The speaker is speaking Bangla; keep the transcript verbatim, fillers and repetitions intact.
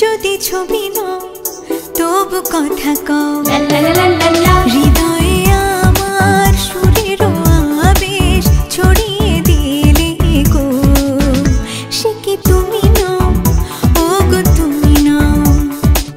যদি ছবি নাও তবু কথা কও লা লা লা লা লা।